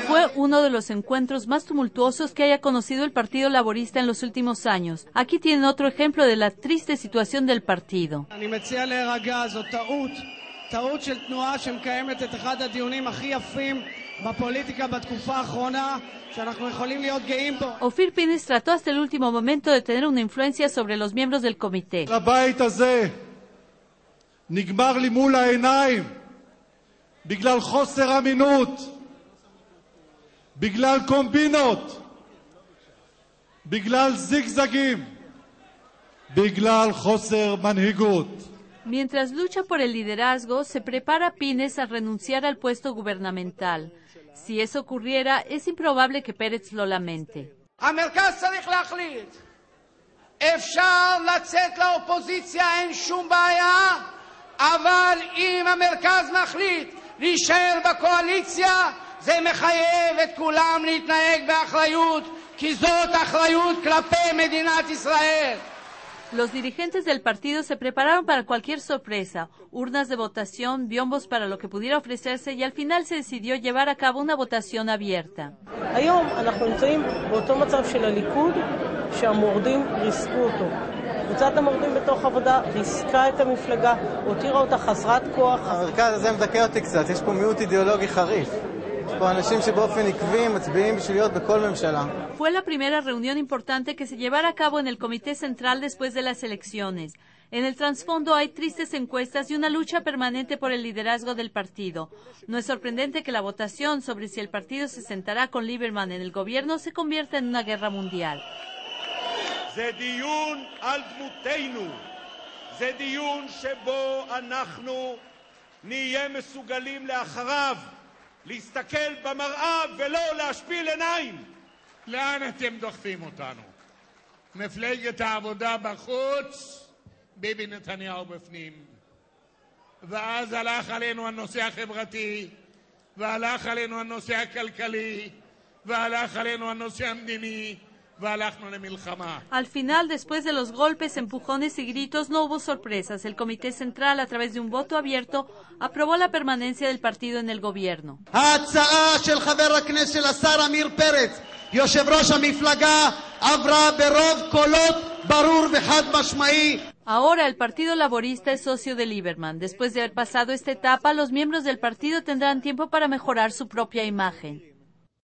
fue uno de los encuentros más tumultuosos que haya conocido el Partido Laborista en los últimos años. Aquí tienen otro ejemplo de la triste situación del partido. Ofir Pines trató hasta el último momento de tener una influencia sobre los miembros del comité. בגלל חוסר אמינות, בגלל קומבינות, בגלל זיגזגים, בגלל חוסר מנהיגות. Mientras lucha por el liderazgo, se prepara Pines a renunciar al puesto gubernamental. Si eso ocurriera, es improbable que Pérez lo lamente. המרכז צריך להחליט. אפשר לצאת לאופוזיציה, אין שום בעיה, אבל אם המרכז מחליט להישאר בקואליציה, זה מחייב את כולם להתנהג באחריות, כי זאת אחריות כלפי מדינת ישראל. Los dirigentes del partido se prepararon para cualquier sorpresa, urnas de votación, biombos para lo que pudiera ofrecerse, y al final se decidió llevar a cabo una votación abierta. היום אנחנו נמצאים באותו מצב של הליכוד שהמורדים ריסקו אותו. קבוצת המורדים בתוך עבודה ריסקה את המפלגה, הותירה אותה חסרת כוח. המרכז הזה מדכא אותי קצת, יש פה מיעוט אידיאולוגי חריף. Fue la primera reunión importante que se llevara a cabo en el Comité Central después de las elecciones. En el trasfondo hay tristes encuestas y una lucha permanente por el liderazgo del partido. No es sorprendente que la votación sobre si el partido se sentará con Lieberman en el gobierno se convierta en una guerra mundial. זה דיון על דמותנו. זה דיון שבו אנחנו נהיה מסוגלים לאחריו להסתכל במראה ולא להשפיל עיניים. לאן אתם דוחפים אותנו? מפלגת העבודה בחוץ, ביבי נתניהו בפנים. ואז הלך עלינו הנושא החברתי, והלך עלינו הנושא הכלכלי, והלך עלינו הנושא המדיני. Al final, después de los golpes, empujones y gritos, no hubo sorpresas. El Comité Central, a través de un voto abierto, aprobó la permanencia del partido en el gobierno. ההצעה של חבר הכנסת של השר עמיר פרץ, יושב ראש המפלגה, עברה ברוב קולות ברור וחד משמעי. Ahora el Partido Laborista es socio de Lieberman. Después de haber pasado esta etapa, los miembros del partido tendrán tiempo para mejorar su propia imagen.